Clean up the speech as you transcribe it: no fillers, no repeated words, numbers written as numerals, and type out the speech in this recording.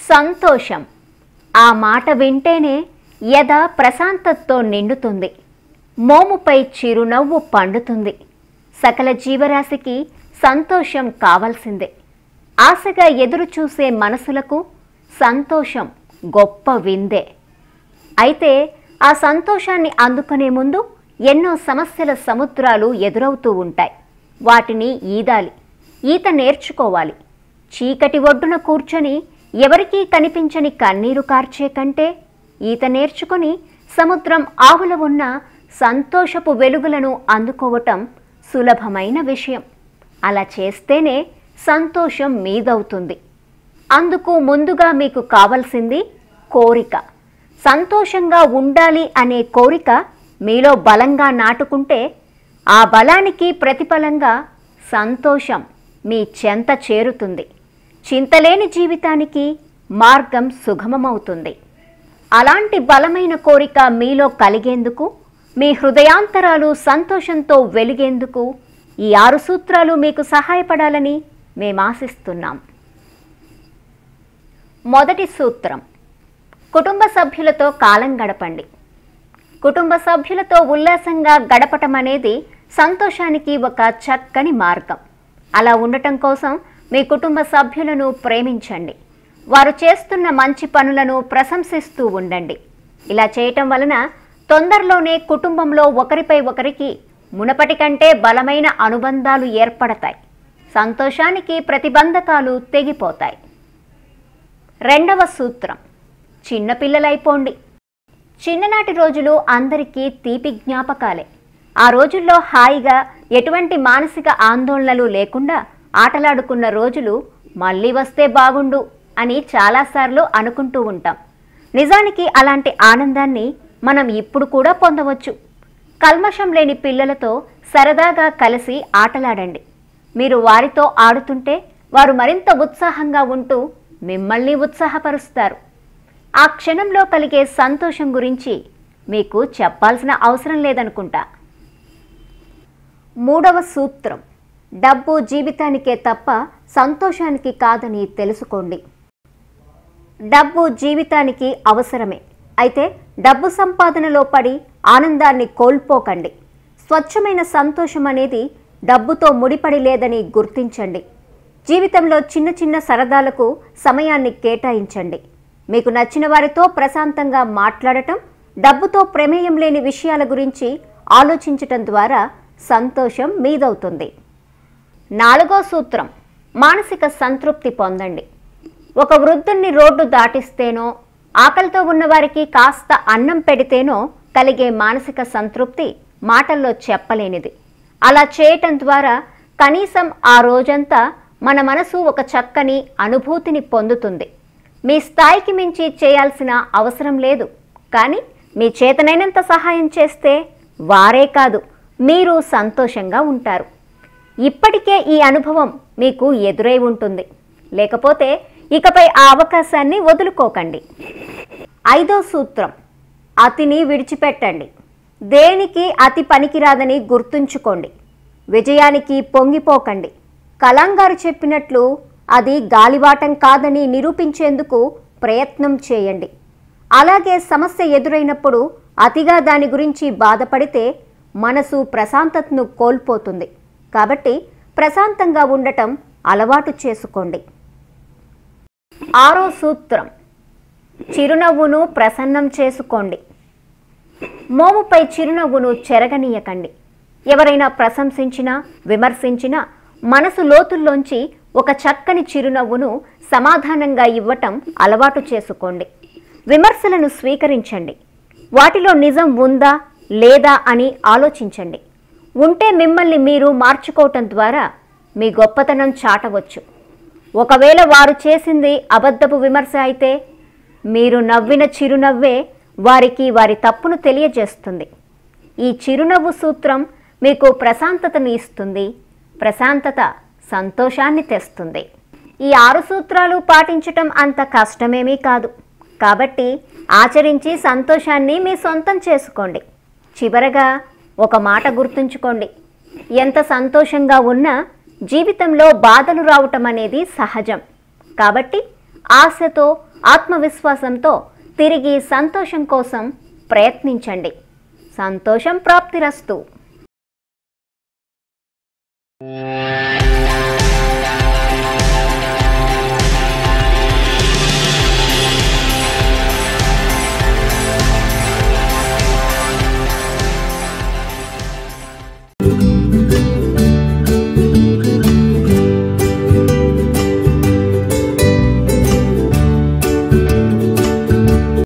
సంతోషం. ఆ మాట వింటేనే ఎద ప్రశాంతతతో నిండుతుంది. మోముపై చిరునవ్వు పండుతుంది. సకల జీవరాశికి సంతోషం కావాల్సిందే. ఆశగా ఎదురుచూసే మనసులకు సంతోషం గొప్ప విందే. అయితే ఆ సంతోషాన్ని అందుకునే ముందు ఎన్నో సమస్యల సముద్రాలు ఎదురవుతూ ఉంటాయి. వాటిని ఈదాలి, ఈత నేర్చుకోవాలి. చీకటి ఒడ్డున కూర్చొని ఎవరికీ కనిపించని కన్నీరు కార్చే కంటే ఈత నేర్చుకొని సముద్రం ఆవుల ఉన్న సంతోషపు వెలుగులను అందుకోవటం సులభమైన విషయం. అలా చేస్తేనే సంతోషం మీదవుతుంది. అందుకు ముందుగా మీకు కావలసింది కోరిక. సంతోషంగా ఉండాలి అనే కోరిక మీలో బలంగా నాటుకుంటే ఆ బలానికి ప్రతిఫలంగా సంతోషం మీ చెంత చేరుతుంది. చింతలేని జీవితానికి మార్గం సుగమమవుతుంది. అలాంటి బలమైన కోరిక మీలో కలిగేందుకు, మీ హృదయాంతరాలు సంతోషంతో వెలిగేందుకు ఈ 6 సూత్రాలు మీకు సహాయపడాలని మేము ఆశిస్తున్నాం. మొదటి సూత్రం, కుటుంబ సభ్యులతో కాలం గడపండి. కుటుంబ సభ్యులతో ఉల్లాసంగా గడపటం అనేది సంతోషానికి ఒక చక్కని మార్గం. అలా ఉండటం కోసం మీ కుటుంబ సభ్యులను ప్రేమించండి. వారు చేస్తున్న మంచి పనులను ప్రశంసిస్తూ ఉండండి. ఇలా చేయటం వలన తొందరలోనే కుటుంబంలో ఒకరిపై ఒకరికి మునపటి కంటే బలమైన అనుబంధాలు ఏర్పడతాయి. సంతోషానికి ప్రతిబంధకాలు తెగిపోతాయి. రెండవ సూత్రం, చిన్నపిల్లలైపోండి. చిన్ననాటి రోజులు అందరికీ తీపి జ్ఞాపకాలే. ఆ రోజుల్లో హాయిగా ఎటువంటి మానసిక ఆందోళనలు లేకుండా ఆటలాడుకున్న రోజులు మళ్ళీ వస్తే బాగుండు అని చాలాసార్లు అనుకుంటూ ఉంటాం. నిజానికి అలాంటి ఆనందాన్ని మనం ఇప్పుడు కూడా పొందవచ్చు. కల్మషం లేని పిల్లలతో సరదాగా కలిసి ఆటలాడండి. మీరు వారితో ఆడుతుంటే వారు మరింత ఉత్సాహంగా ఉంటూ మిమ్మల్ని ఉత్సాహపరుస్తారు. ఆ క్షణంలో కలిగే సంతోషం గురించి మీకు చెప్పాల్సిన అవసరం లేదనుకుంటా. మూడవ సూత్రం, డబ్బు జీవితానికే తప్ప సంతోషానికి కాదని తెలుసుకోండి. డబ్బు జీవితానికి అవసరమే. అయితే డబ్బు సంపాదనలో పడి ఆనందాన్ని కోల్పోకండి. స్వచ్ఛమైన సంతోషం అనేది డబ్బుతో ముడిపడి లేదని గుర్తించండి. జీవితంలో చిన్న చిన్న సరదాలకు సమయాన్ని కేటాయించండి. మీకు నచ్చిన వారితో ప్రశాంతంగా మాట్లాడటం, డబ్బుతో ప్రమేయం లేని విషయాల గురించి ఆలోచించటం ద్వారా సంతోషం మీదవుతుంది. నాలుగో సూత్రం, మానసిక సంతృప్తి పొందండి. ఒక వృద్ధుణ్ణి రోడ్డు దాటిస్తేనో, ఆకలితో ఉన్నవారికి కాస్త అన్నం పెడితేనో కలిగే మానసిక సంతృప్తి మాటల్లో చెప్పలేనిది. అలా చేయటం ద్వారా కనీసం ఆ రోజంతా మన మనసు ఒక చక్కని అనుభూతిని పొందుతుంది. మీ స్థాయికి మించి చేయాల్సిన అవసరం లేదు. కానీ మీ చేతనైనంత సహాయం చేస్తే వారే కాదు, మీరు సంతోషంగా ఉంటారు. ఇప్పటికే ఈ అనుభవం మీకు ఎదురై ఉంటుంది. లేకపోతే ఇకపై ఆ అవకాశాన్ని వదులుకోకండి. ఐదో సూత్రం, అతిని విడిచిపెట్టండి. దేనికి అతి పనికిరాదని గుర్తుంచుకోండి. విజయానికి పొంగిపోకండి. కలాం గారు చెప్పినట్లు అది గాలివాటం కాదని నిరూపించేందుకు ప్రయత్నం చేయండి. అలాగే సమస్య ఎదురైనప్పుడు అతిగా దాని గురించి బాధపడితే మనసు ప్రశాంతతను కోల్పోతుంది. కాబట్టి ప్రశాంతంగా ఉండటం అలవాటు చేసుకోండి. ఆరో సూత్రం, చిరునవ్వును ప్రసన్నం చేసుకోండి. మోముపై చిరునవ్వును చెరగనీయకండి. ఎవరైనా ప్రశంసించినా విమర్శించినా మనసు లోతుల్లోంచి ఒక చక్కని చిరునవ్వును సమాధానంగా ఇవ్వటం అలవాటు చేసుకోండి. విమర్శలను స్వీకరించండి. వాటిలో నిజం ఉందా లేదా అని ఆలోచించండి. ఉంటే మిమ్మల్ని మీరు మార్చుకోవటం ద్వారా మీ గొప్పతనం చాటవచ్చు. ఒకవేళ వారు చేసింది అబద్ధపు విమర్శ అయితే మీరు నవ్విన చిరునవ్వే వారికి వారి తప్పును తెలియజేస్తుంది. ఈ చిరునవ్వు సూత్రం మీకు ప్రశాంతతను ఇస్తుంది. ప్రశాంతత సంతోషాన్ని తెస్తుంది. ఈ 6 సూత్రాలు పాటించటం అంత కష్టమేమీ కాదు. కాబట్టి ఆచరించి సంతోషాన్ని మీ సొంతం చేసుకోండి. చివరగా ఒక మాట గుర్తుంచుకోండి, ఎంత సంతోషంగా ఉన్నా జీవితంలో బాధలు రావటం అనేది సహజం. కాబట్టి ఆశతో ఆత్మవిశ్వాసంతో తిరిగి సంతోషం కోసం ప్రయత్నించండి. సంతోషం ప్రాప్తిరస్తు.